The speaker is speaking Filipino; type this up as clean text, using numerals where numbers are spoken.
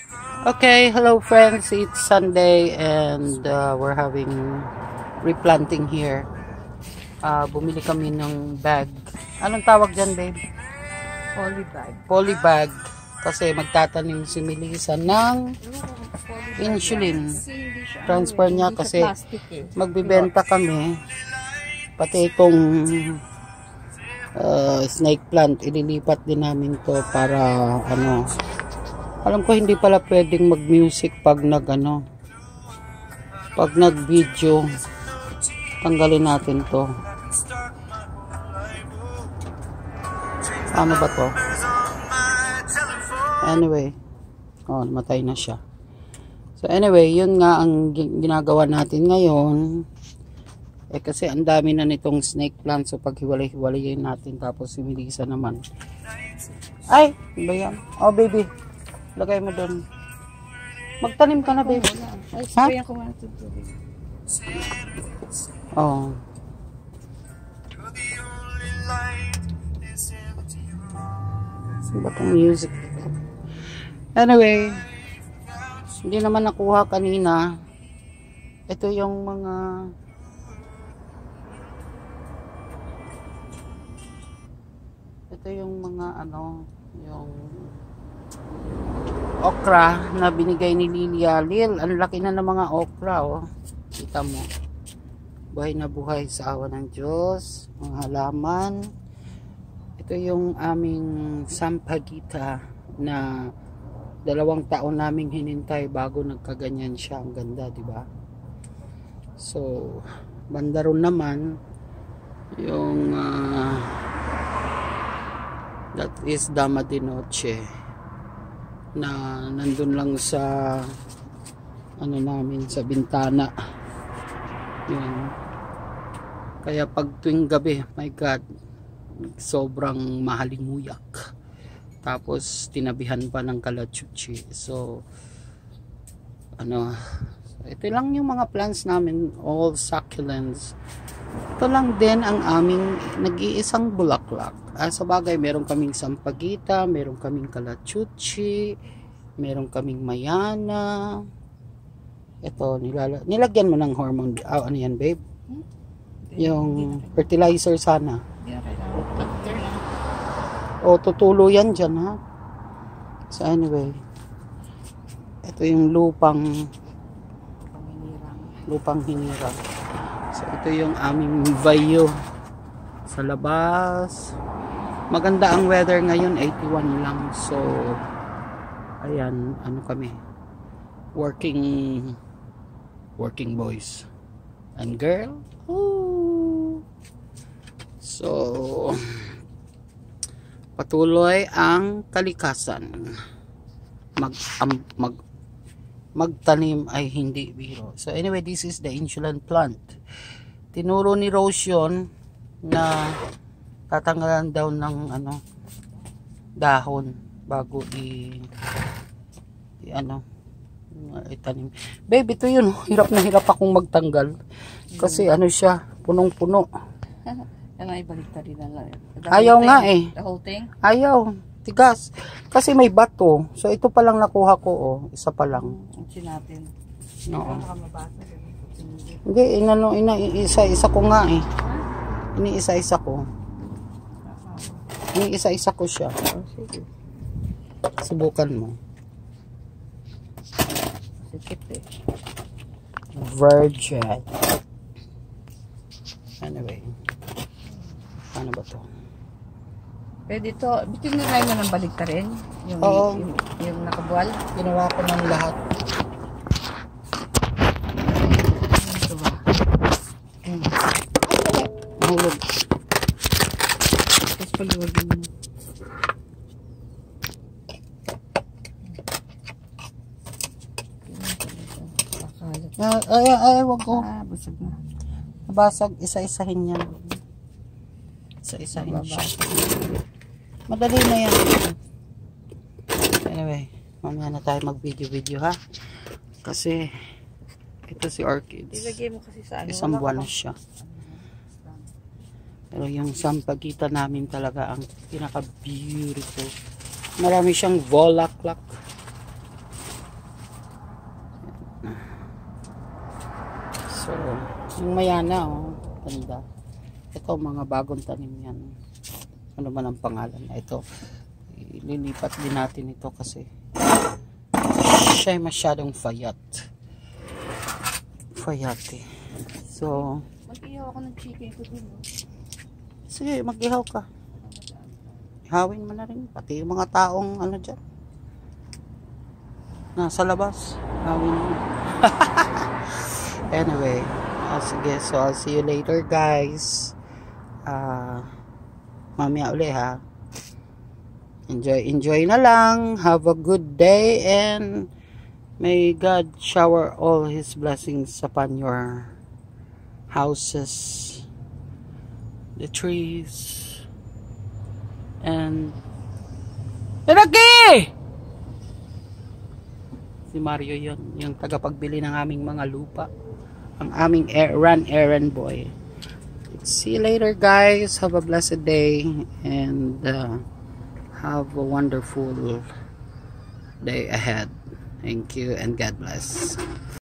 Okay, hello friends. It's Sunday and we're having replanting here. Bumili kami ng bag. Anong tawag dyan, babe? Polybag. Polybag. Kasi magtatanim si Melissa ng insulin. Transfer niya kasi magbibenta kami. Pati itong snake plant, ililipat din namin to para ano. Alam ko hindi pala pwedeng mag-music pag pag nag-video. Tanggalin natin to. Ano ba to? Anyway, namatay na siya. So anyway, yun nga ang ginagawa natin ngayon. Kasi ang dami na nitong snake plant, so pag hiwalay-hiwalayin natin, tapos si Melissa naman. Ay, ba yan? Oh baby, lagay mo doon. Magtanim ka na, baby. Ay, sprayan ko nga ito. Oh. Ano ba itong music? Anyway, hindi naman nakuha kanina. Ito yung mga yung okra na binigay ni Lilia. Lil, ang laki na ng mga okra, oh. Kita mo. Buhay na buhay sa awa ng Diyos. Mga halaman. Ito yung aming sampagita na 2 taon naming hinintay bago nagkaganyan siya. Ang ganda, di ba? So, banda ron naman yung that is Dama de Noche na nandun lang sa namin sa bintana. Yun. Kaya pag tuwing gabi, my God, sobrang mahalimuyak. Tapos tinabihan pa ng kalachuchi. So ito lang yung mga plants namin, all succulents. Ito lang din ang aming nag-iisang bulaklak. Sa bagay, meron kaming sampagita, meron kaming kalachuchi, meron kaming mayana. Ito, nilagyan mo ng hormone. Ano yan, babe? Yung fertilizer sana. O, tutulo yan dyan, ha? So, anyway. Ito yung lupang hinirang. So, ito yung aming view sa labas. Maganda ang weather ngayon, 81 lang. So, ayan, kami. Working boys and girl. Ooh. So, patuloy ang kalikasan. Magtanim ay hindi biro. So anyway, this is the insulin plant. Tinuro ni Rose yun na tatanggalan daw ng dahon bago itanim. Babe, ito yun. Hirap na hirap akong magtanggal. Kasi siya, punong-puno. Ano, ibaliktad din na lang. Ayaw nga eh. The whole thing? Ayaw. Tigas. Kasi may bato. So ito pa lang nakuha ko, oh. Isa pa lang. Untsin natin. Oo. Hindi, isa-isa ko nga eh. Iniisa-isa ko. Iniisa-isa ko siya. Sige. Subukan mo. Sikip eh. Virgin. Anyway. Paano ba to? Pwede to. Bitin na tayo ng baligta rin. Yung nakabuwal. Ginawa ko ng lahat. Ito ba? Mahulog. Tapos paluwagin mo. Ay, wag ko. Basag na. Nabasag, isa-isahin yan. Isa-isahin siya. Madali na yan. Anyway, mamaya na tayo mag-video ha. Kasi ito si Orchids. Ilagay mo kasi sa Isang buwan na siya. Pero yung sampagita namin talaga ang pinaka-beautiful. Marami siyang volaklak. So, yung mayana, oh, ganda. Ito, mga bagong tanim yan. Ano man ang pangalan na ito. Ililipat din natin ito kasi siya ay masyadong fayate. So, mag-ihaw ako ng chicken ko din. sige, mag-ihaw ka. Ihawin mo na rin. Pati yung mga taong ano dyan. Nasa labas. Ihawin mo. Anyway. Sige, so I'll see you later guys. Mamaya uli ha. Enjoy na lang. Have a good day and may God shower all His blessings upon your houses, the trees, and Pinaki! Si Mario yun, yung tagapagbili ng aming mga lupa. Ang aming errand boy. See you later guys. Have a blessed day and have a wonderful day ahead. Thank you and God bless.